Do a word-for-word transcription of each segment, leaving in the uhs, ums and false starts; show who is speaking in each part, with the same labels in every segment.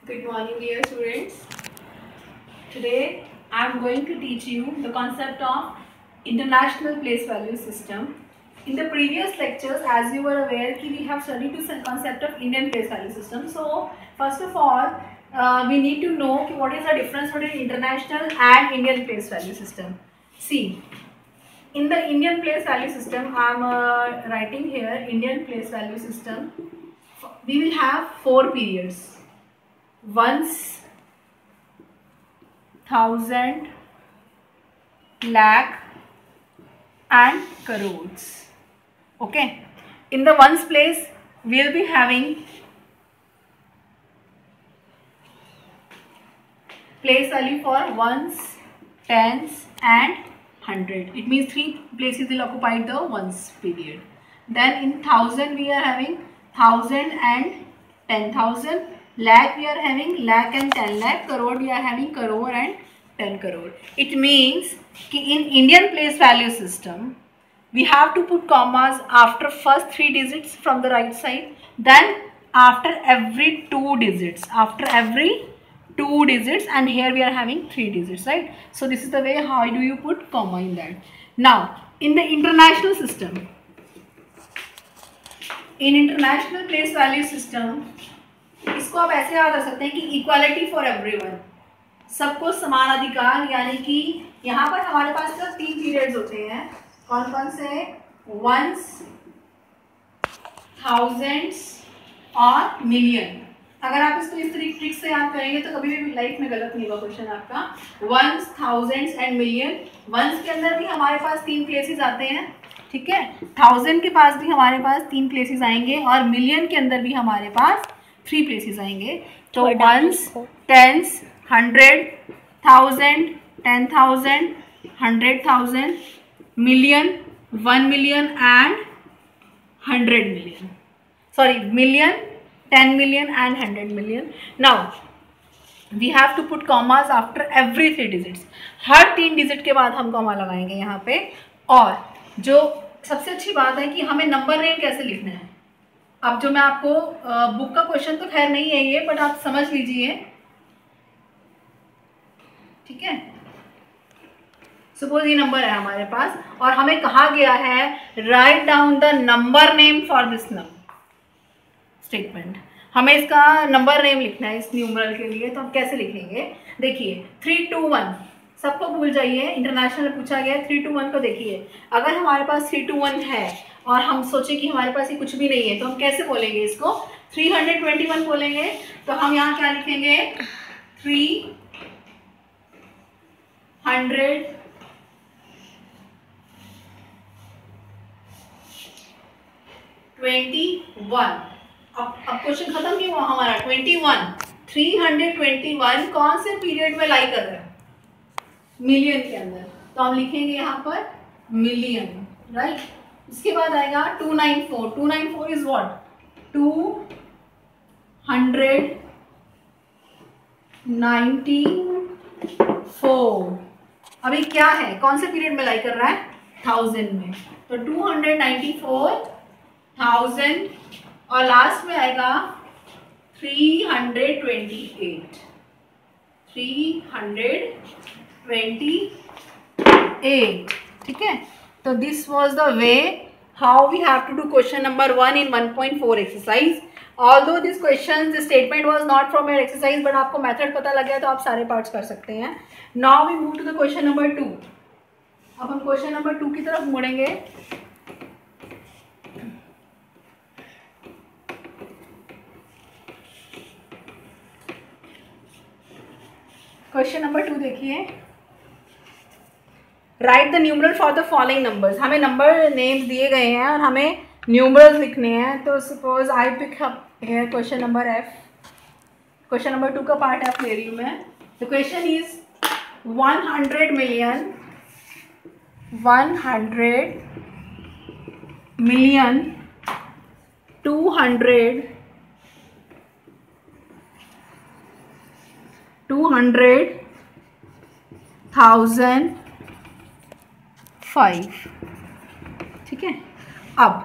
Speaker 1: Good morning, dear students. Today I am going to teach you the concept of international place value system. In the previous lectures, as you were aware, we have studied the concept of Indian place value system. So first of all, uh, we need to know what is the difference between international and Indian place value system. See, in the Indian place value system, I am uh, writing here Indian place value system. We will have four periods. Once, thousand, lakh and crores. Okay. In the ones place, we will be having place value for ones, tens and hundred. It means three places will occupy the ones period. Then in thousand we are having thousand and ten thousand. Lakh we are having lakh and ten lakh. Crore we are having crore and ten crore. It means कि in Indian place value system we have to put commas after first three digits from the right side, then after every two digits, after every two digits, and here we are having three digits, right? So this is the way how do you put comma in that. Now in the international system, in international place value system, इसको आप ऐसे याद रख सकते हैं कि equality for everyone, सबको समान अधिकार, यानी कि यहाँ पर हमारे पास सिर्फ तीन पीरियड्स होते हैं. कौन कौन से? वंस, थाउजेंड्स और मिलियन. अगर आप इसको इस तरीके ट्रिक से याद करेंगे तो कभी भी लाइफ में गलत नहीं होगा क्वेश्चन आपका. Ones, thousands and million. Ones के अंदर भी हमारे पास तीन प्लेसेस आते हैं, ठीक है. थाउजेंड के पास भी हमारे पास तीन प्लेसेस आएंगे और मिलियन के अंदर भी हमारे पास थ्री प्लेसेस आएंगे. तो ones, tens, hundred, thousand, ten thousand, hundred thousand, million, one million and hundred million. Sorry, million, ten million and hundred million. Now we have to put commas after every three digits. हर तीन digit के बाद हम comma लगाएंगे यहाँ पे. और जो सबसे अच्छी बात है कि हमें नंबर नेम कैसे लिखना है. अब जो मैं आपको बुक का क्वेश्चन तो खैर नहीं है ये, बट आप समझ लीजिए, ठीक है. सपोज ये नंबर है हमारे पास और हमें कहा गया है right down the number name for this number statement. हमें इसका नंबर नेम लिखना है इस न्यूमरल के लिए. तो हम कैसे लिखेंगे? देखिए, थ्री टू वन सबको भूल जाइए. इंटरनेशनल पूछा गया है. थ्री टू वन को देखिए, अगर हमारे पास थ्री टू वन है और हम सोचे कि हमारे पास ये कुछ भी नहीं है तो हम कैसे बोलेंगे इसको? थ्री हंड्रेड ट्वेंटी वन बोलेंगे. तो हम यहाँ क्या लिखेंगे? Three hundred twenty one. अब अब क्वेश्चन खत्म नहीं हुआ हमारा. Twenty one, three hundred twenty one कौन से पीरियड में लाई कर रहा है? मिलियन के अंदर. तो हम लिखेंगे यहाँ पर मिलियन, राइट. इसके बाद आएगा two nine four. Two nine four is what? Two hundred ninety four. अभी क्या है, कौन से पीरियड में लाई कर रहा है? थाउजेंड में. तो two hundred ninety four, thousand, और लास्ट में आएगा three hundred twenty eight. Three hundred twenty eight, ठीक है. So this was the way how we have to do question number one in one point four exercise. Although this question, this statement was not from your exercise, but आपको method पता लग गया तो आप सारे parts कर सकते हैं. Now we move to the question number two. अब हम question number two की तरफ मुड़ेंगे. Question number two देखिए. Right the numeral for the following numbers. हमें नंबर नेम्स दिए गए हैं और हमें न्यूमरल्स लिखने हैं. तो suppose I pick up here question number F. Question number two का पार्ट एफ ले रही हूँ मैं. The question is one hundred million, one hundred million, two hundred, two hundred thousand, five. ठीक है. अब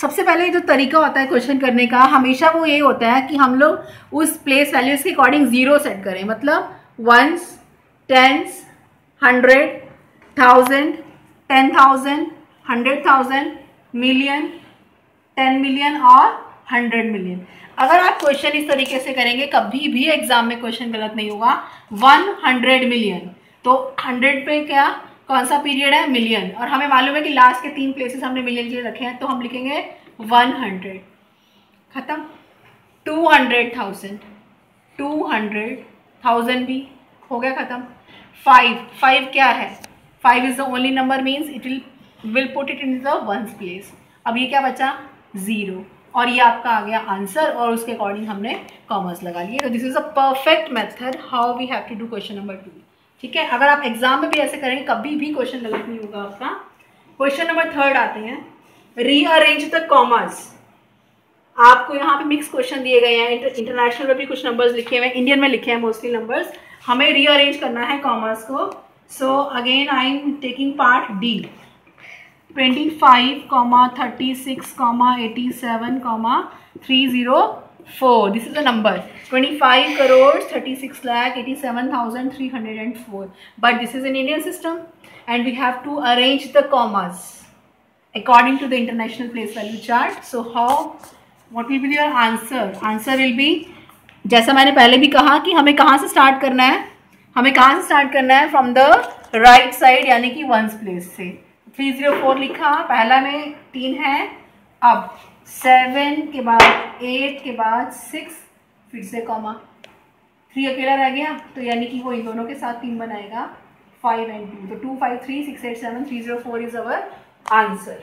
Speaker 1: सबसे पहले जो तरीका होता है क्वेश्चन करने का हमेशा वो ये होता है कि हम लोग उस प्लेस वैल्यूज के अकॉर्डिंग जीरो सेट करें, मतलब ones, tens, hundred, thousand, ten thousand, hundred thousand, million, ten million और हंड्रेड मिलियन। अगर आप क्वेश्चन इस तरीके से करेंगे कभी भी एग्जाम में क्वेश्चन गलत नहीं होगा। वन हंड्रेड मिलियन, तो हंड्रेड पे क्या कौन सा पीरियड है, मिलियन, और हमें मालूम है कि लास्ट के तीन प्लेसेस हमने मिलियन के लिए रखे हैं, तो हम लिखेंगे वन हंड्रेड, खत्म। Two hundred thousand, two hundred thousand भी हो गया, खत्म। फाइव, फाइव क्या है, five is the only number means it will will put it in the ones place. अब ये क्या बचा, जीरो, और ये आपका आ गया आंसर, और उसके अकॉर्डिंग हमने कॉमर्स लगा लिए। तो this is a perfect method how we have to do question number two, ठीक है। अगर आप एग्जाम में भी ऐसे करेंगे कभी भी क्वेश्चन गलत नहीं होगा आपका। क्वेश्चन नंबर थर्ड आते हैं, रीअरेंज द कॉमर्स। आपको यहाँ पे मिक्स क्वेश्चन दिए गए हैं, इंटरनेशनल में भी कुछ नंबर्स लिखे हुए हैं, इंडियन में लिखे हैं मोस्टली नंबर्स, हमें रीअरेंज करना है कॉमर्स को। So again I am taking part D, twenty five, thirty six, eighty seven, three zero four, this is the number, twenty five crore thirty six lakh eighty-seven thousand three hundred four, but this is an Indian system and we have to arrange the commas according to the international place value chart. So how, what will be your answer? Answer will be, जैसा मैंने पहले भी कहा कि हमें कहाँ से start करना है, हमें कहाँ से स्टार्ट करना है, फ्रॉम द राइट साइड यानी कि वंस प्लेस से। थ्री जीरो फोर लिखा, पहला में तीन है, अब सेवन के बाद एट के बाद सिक्स, फिर से कॉमा, थ्री अकेला रह गया, तो यानी कि वो इन दोनों के साथ तीन बनाएगा, फाइव एंड टू, तो two five three six eight seven three zero four is our answer.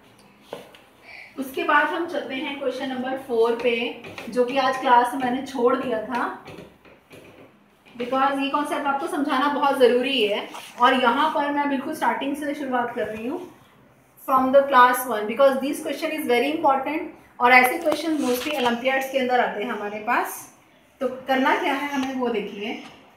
Speaker 1: उसके बाद हम चलते हैं क्वेश्चन नंबर फोर पे, जो कि आज क्लास में मैंने छोड़ दिया था, बिकॉज ये कॉन्सेप्ट आपको समझाना बहुत ज़रूरी है, और यहाँ पर मैं बिल्कुल स्टार्टिंग से शुरुआत कर रही हूँ, from the class one, because this question is very important, और ऐसे क्वेश्चन मोस्टली ओलंपियाड्स के अंदर आते हैं हमारे पास। तो करना क्या है हमें वो देखिए,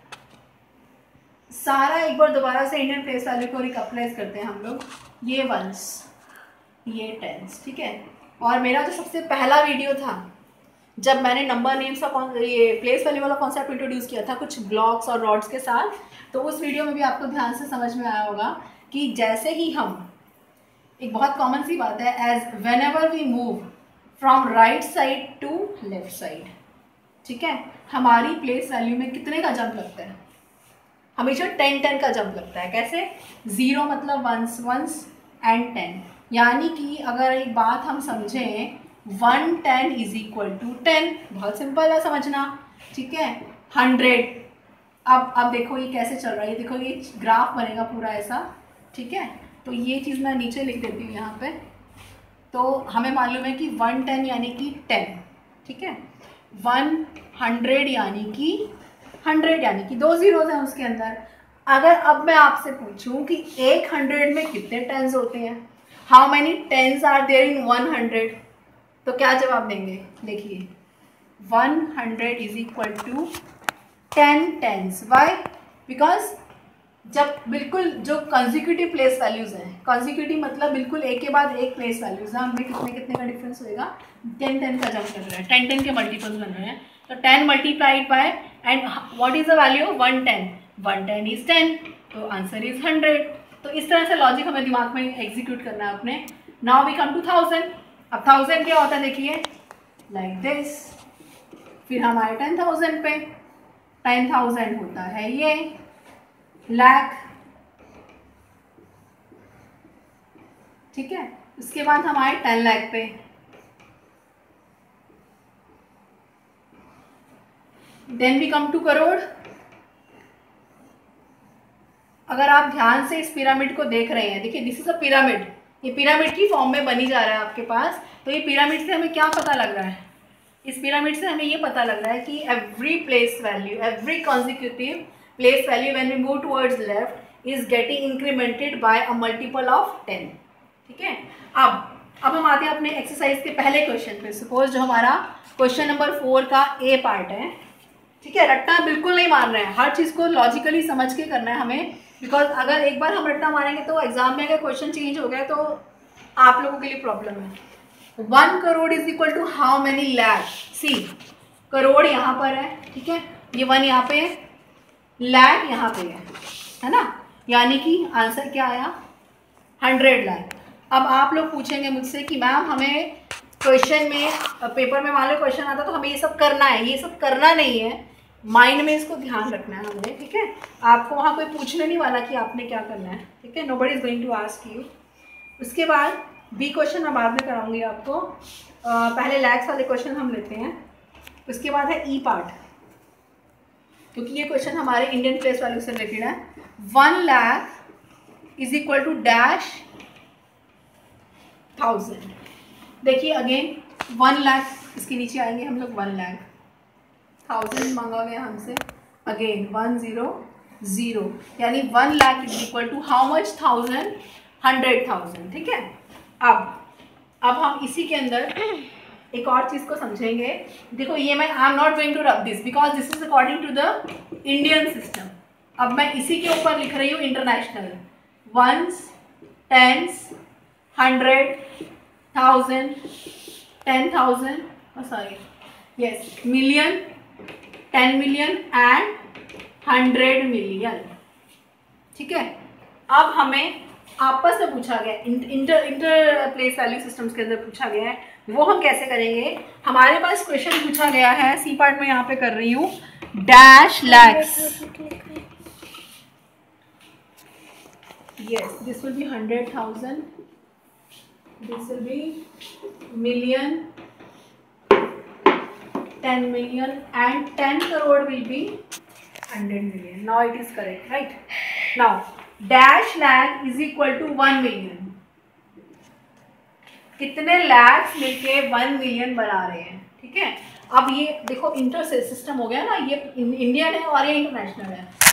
Speaker 1: सारा एक बार दोबारा से इंडियन प्लेस वैल्यू को रिकपलाइज करते हैं हम लोग, ये वंस, ये टेंस, ठीक है। और मेरा जो सबसे पहला वीडियो था जब मैंने नंबर नेम्स का ये प्लेस वैल्यू वाला कॉन्सेप्ट इंट्रोड्यूस किया था कुछ ब्लॉक्स और रॉड्स के साथ, तो उस वीडियो में भी आपको ध्यान से समझ में आया होगा कि जैसे ही हम, एक बहुत कॉमन सी बात है, as whenever we move from right side to left side, ठीक है, हमारी प्लेस वैल्यू में कितने का जंप लगता है, हमेशा टेन टेन का जंप लगता है। कैसे, जीरो मतलब वंस, वंस एंड टेन, यानी कि अगर एक बात हम समझें, one ten is equal to ten, बहुत सिंपल है समझना, ठीक है। हंड्रेड, अब अब देखो ये कैसे चल रहा है, देखो ये ग्राफ बनेगा पूरा ऐसा, ठीक है। तो ये चीज़ मैं नीचे लिख देती हूँ यहाँ पे, तो हमें मालूम है कि वन टेन यानी कि टेन, ठीक है, वन हंड्रेड यानी कि हंड्रेड, यानी कि दो जीरोज हैं उसके अंदर। अगर अब मैं आपसे पूछूं कि एक हंड्रेड में कितने टेंस होते हैं, how many tens are there in one hundred, तो क्या जवाब देंगे, देखिए, one hundred is equal to ten tens. Why, because जब बिल्कुल जो कंसेक्यूटिव प्लेस वैल्यूज हैं, कंसेक्यूटिव मतलब बिल्कुल एक के बाद एक प्लेस वैल्यूज हैं, हमें कितने कितने का डिफरेंस होएगा, टेन टेन का जंप कर रहा है, टेन टेन के मल्टीपल्स बन रहे हैं, तो ten multiplied by, and what is the value, one ten, one ten is ten, तो आंसर इज हंड्रेड। तो इस तरह से लॉजिक हमें दिमाग में एग्जीक्यूट करना है अपने। Now we come to thousand. अब थाउजेंड क्या होता है, देखिए लाइक दिस, फिर हम आए टेन थाउजेंड पे, टेन थाउजेंड होता है ये लाख, ठीक है। उसके बाद हम आए टेन लाख पे, then we come to crore. अगर आप ध्यान से इस पिरामिड को देख रहे हैं, देखिए दिस इज अ पिरामिड, ये पिरामिड की फॉर्म में बनी जा रहा है आपके पास। तो ये पिरामिड से हमें क्या पता लग रहा है, इस पिरामिड से हमें ये पता लग रहा है कि every place value, every consecutive place value when we move towards left is getting incremented by a multiple of ten, ठीक है। अब अब हम आते हैं अपने एक्सरसाइज के पहले क्वेश्चन पे। सपोज जो हमारा क्वेश्चन नंबर फोर का ए पार्ट है, ठीक है, रट्टा बिल्कुल नहीं मार रहे हैं, हर चीज़ को लॉजिकली समझ के करना है हमें, बिकॉज अगर एक बार हम रट्टा मारेंगे तो एग्जाम में अगर क्वेश्चन चेंज हो गया तो आप लोगों के लिए प्रॉब्लम है। One crore is equal to how many lakh. See crore यहाँ पर है, ठीक है, ये वन यहाँ पे है, लैख यहाँ पे है, है ना, यानी कि आंसर क्या आया, हंड्रेड लाख। अब आप लोग पूछेंगे मुझसे कि मैम हमें क्वेश्चन में, पेपर में मान लो क्वेश्चन आता तो हमें ये सब करना है, ये सब करना नहीं है, माइंड में इसको ध्यान रखना है हमने, ठीक है। आपको वहाँ कोई पूछने नहीं वाला कि आपने क्या करना है, ठीक है, nobody is going to ask you. उसके बाद बी क्वेश्चन मैं बाद में कराऊंगी आपको, आ, पहले लैक्स वाले क्वेश्चन हम लेते हैं। उसके बाद है ई पार्ट, क्योंकि ये क्वेश्चन हमारे इंडियन प्लेस वैल्यू से रिलेटेड है। One lakh is equal to dash thousand. देखिए अगेन वन लाख, इसके नीचे आएंगे हम लोग, वन लाख, थाउजेंड मांगा गया हमसे, अगेन वन जीरो जीरो, यानी one lakh is equal to how much, thousand, hundred thousand, ठीक है। अब अब हम इसी के अंदर एक और चीज़ को समझेंगे। देखो ये मैं I am not going to rub this because this is according to the Indian system. अब मैं इसी के ऊपर लिख रही हूँ international, ones, tens, hundred, thousand, ten thousand, sorry yes, million, ten million and hundred million, ठीक है। अब हमें आपस में पूछा गया, inter inter place value systems के अंदर पूछा गया है, वो हम कैसे करेंगे। हमारे पास क्वेश्चन पूछा गया है, सी पार्ट में यहाँ पे कर रही हूँ, dash lakhs, yes this will be hundred thousand, this will be million, ten million and ten crore will be hundred million. Now it is correct, right. Now dash lakh is equal to one million. कितने लैक्स मिलके one million बना रहे हैं, ठीक है। अब ये देखो इंटर सिस्टम हो गया ना, ये इंडियन है और ये इंटरनेशनल है।